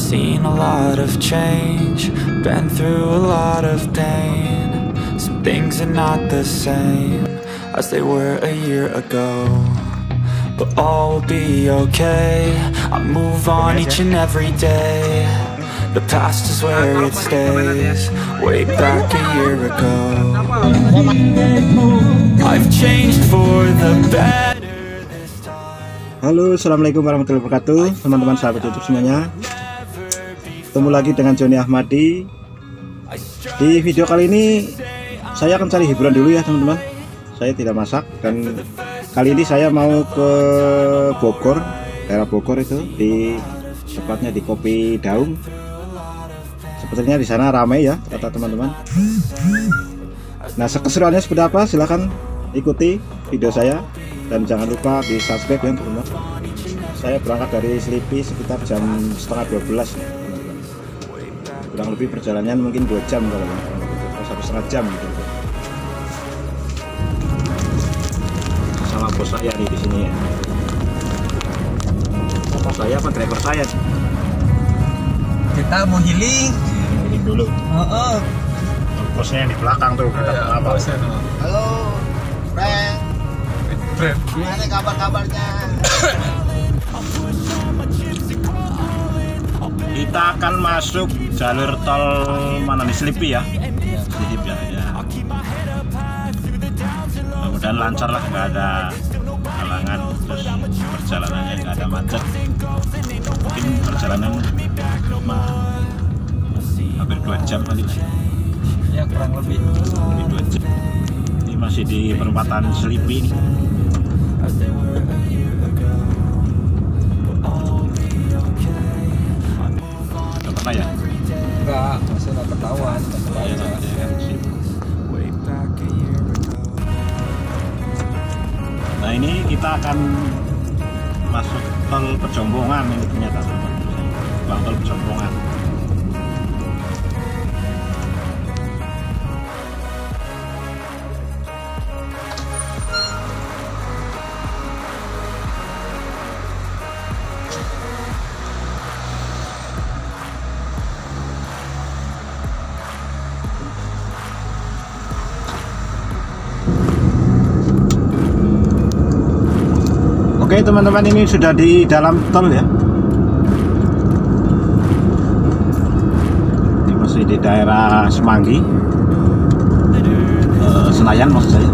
seen a lot of change, been through a lot of pain. Some things are not the same as they were a year ago, but all will be okay. I move on each and every day. The past is where it stays, way back a year ago. I've changed for the better this time. Halo, assalamualaikum warahmatullahi wabarakatuh, teman-teman sahabat YouTube semuanya. Ketemu lagi dengan Joni Ahmadi. Di video kali ini saya akan cari hiburan dulu ya teman-teman. Saya tidak masak, dan kali ini saya mau ke Bogor, daerah Bogor itu, di tepatnya di Kopi Daun. Sepertinya di sana ramai ya kata teman-teman. Nah, keseruannya seperti apa? Silahkan ikuti video saya dan jangan lupa di subscribe ya teman-teman. Saya berangkat dari Selipi sekitar jam setengah 12 nih, teman-teman. Kurang lebih perjalanan mungkin 2 jam kalau atau 1,5 jam gitu. Sama bos saya nih di sini ya. Bos saya apa driver saya? Kita mau healing Dulu. Bosnya yang di belakang tuh kata apa? Halo, Frank. Gimana kabar-kabarnya? Kita akan masuk jalur tol mana nih, Selipi ya? Selipi ya. Mudah-mudahan lancar lah, nggak ada halangan, terus perjalanannya nggak ada macet. Mungkin perjalanan hampir 2 jam kali Ya, kurang lebih 2 jam. Ini masih di perempatan Selipi nih. Gak pernah ya? enggak, masih nggak ketahuan. Nah, ini kita akan masuk tol Pejombongan ini ternyata, Bang, tol Pejombongan. Oke teman-teman, ini sudah di dalam tol ya. Ini masih di daerah Semanggi, Senayan maksud saya.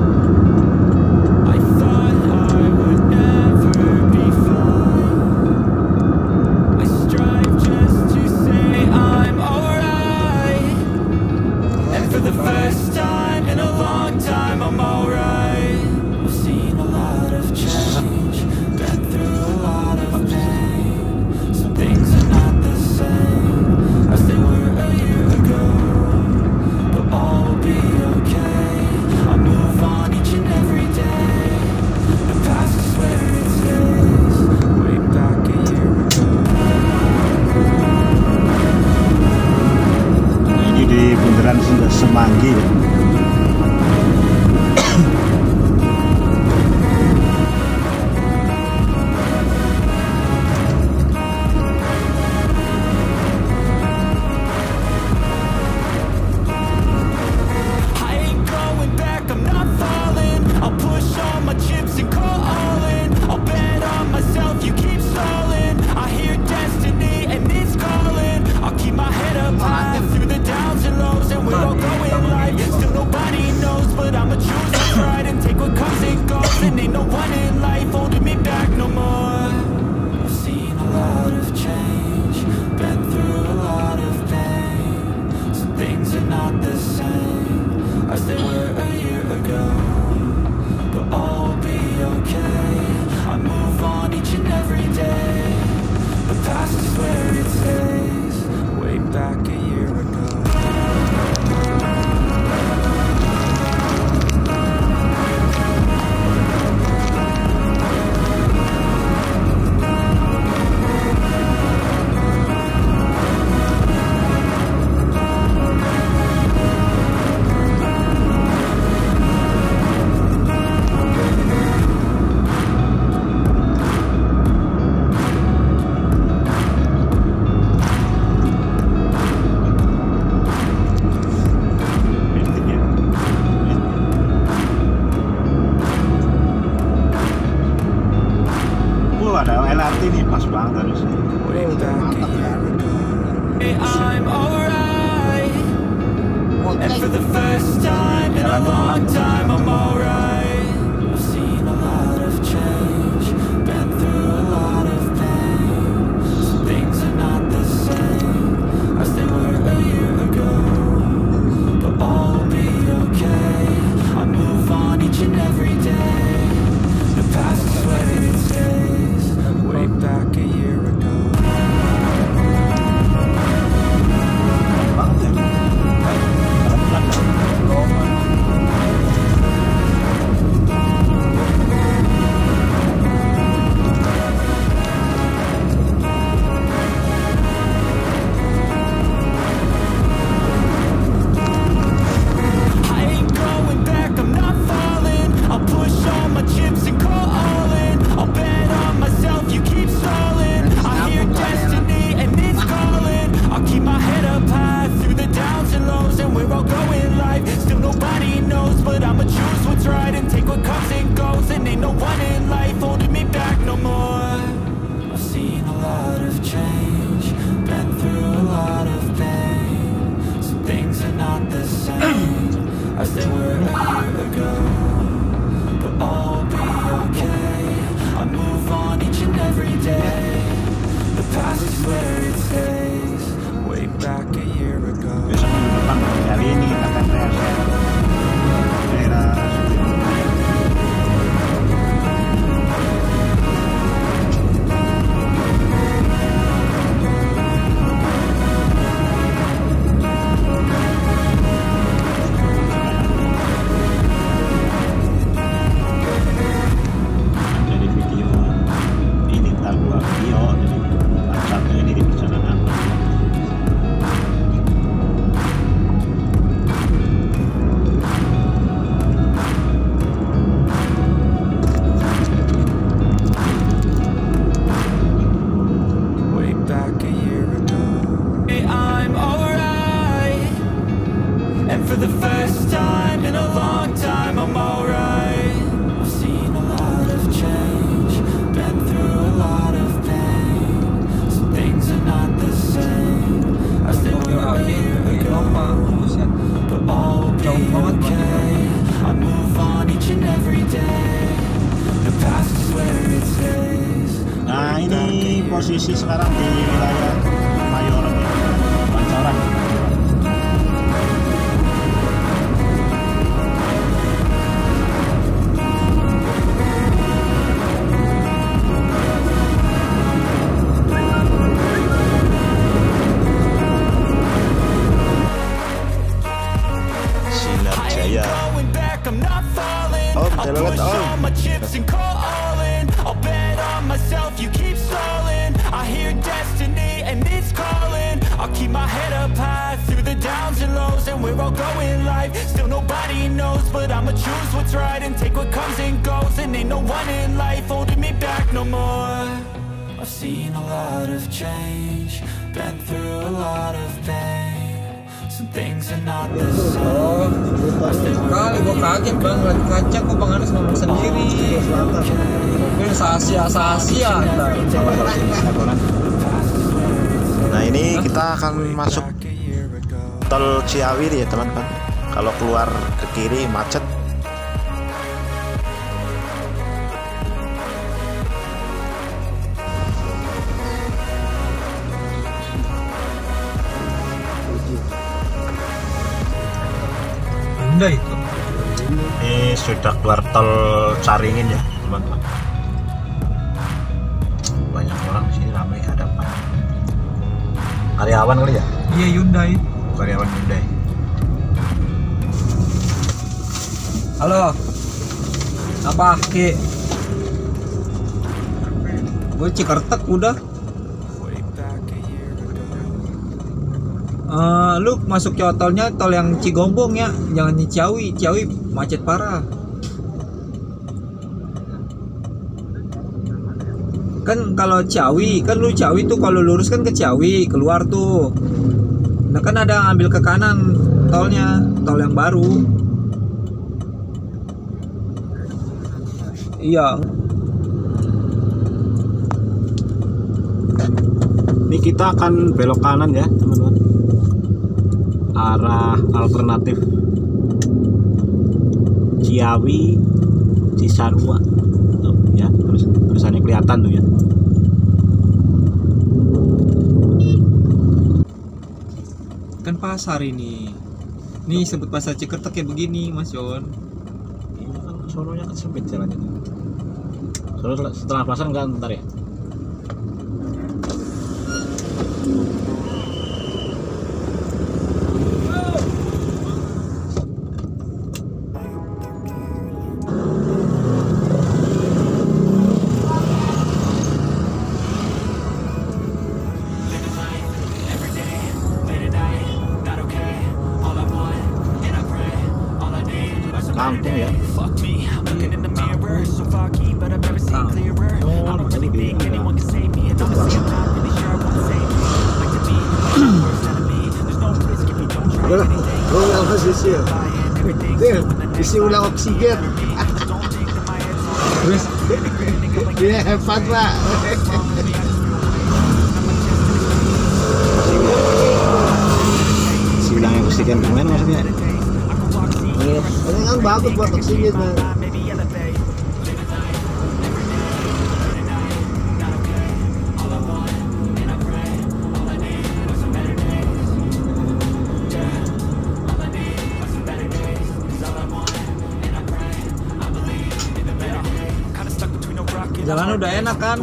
Semanggi ya. way back a year ago. I'm alright, and for the first time in a long time I'm alright. I've seen a lot of change, been through a lot of pain. Some things are not the same as they were a year ago, but all will be okay. I move on each and every day. The past is where it stays, way back a year ago. As they were a year ago, but all will be okay. I move on each and every day. The past is where it stays, way back a year ago. Kali ini akan daerah for the first time in a long time, I'm alright. I've seen a lot of change, been through a lot of pain. Some things are not the same as they were a year ago, but all will be okay. I move on each and every day. The past is where it stays. Nah, ini posisi sekarang di wilayah Mayoran, Pancoran. I'll bet on myself, you keep stalling. I hear destiny and it's calling. I'll keep my head up high through the downs and lows, and we're all going life. Still nobody knows, but I'ma choose what's right and take what comes and goes. And ain't no one in life holding me back no more. I've seen a lot of change, been through a lot of pain. Some things are not the same. Kali gue kaget bang, ngeliat kaca kok Bang Anis ngomong sendiri. Mungkin sahasia ntar. Nah, ini kita akan masuk tol Ciawi ya teman-teman. Kalau keluar ke kiri macet. Itu. Ini sudah keluar tol Caringin ya teman-teman. Banyak orang di sini, ramai, ada apa? Karyawan kali ya? Iya, Hyundai. Karyawan Hyundai. Halo. Apa Ki? Gue Cikertek udah. Lu masuk ke tolnya, tol yang Cigombong ya, jangan di Ciawi. Ciawi macet parah. Kan kalau Ciawi, kan lu Ciawi tuh kalau lurus kan ke Ciawi, keluar tuh. Nah kan ada ambil ke kanan tolnya, tol yang baru. Iya. Ini kita akan belok kanan ya teman-teman, arah alternatif Ciawi Cisarua tuh, ya, terus terusannya kelihatan tuh ya. Kan pasar ini. Nih sebut pasar Cikertek kayak begini Mas Yon. Ini kan sononya kan sempit jalannya. Soalnya setelah pasar enggak ntar ya. Kampung ya. Ulang posisi, isi ulang oksigen. Terus dia hebat pak. Si bilang oksigen gimana maksudnya? Ini kan bagus buat oksigen. Jalan udah enak kan?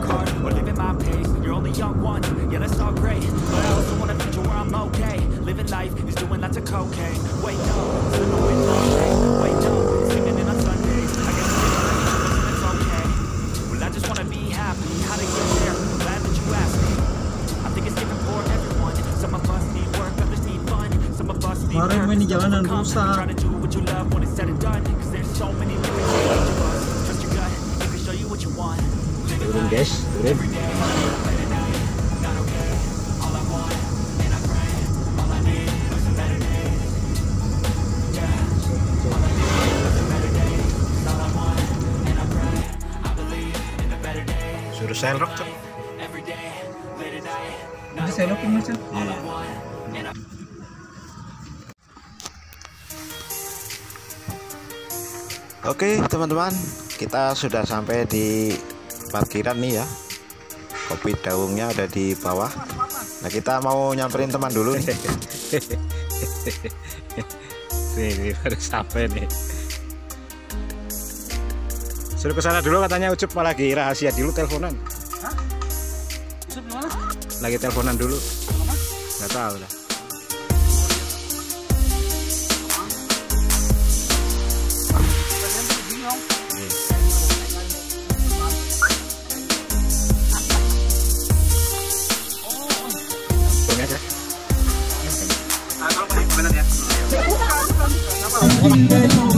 Kemarin main di jalanan rusak. Turun guys, turun. Suruh selok tuh. Ini selokin Mas Yon. Oke teman-teman, kita sudah sampai di parkiran nih ya. Kopi daungnya ada di bawah. Nah kita mau nyamperin teman dulu nih. Nih baru sampai nih. Suruh kesana dulu katanya Ucup lagi rahasia dulu teleponan. Hah? Ucup gimana? Lagi teleponan dulu. Nggak tahu lah. Kalau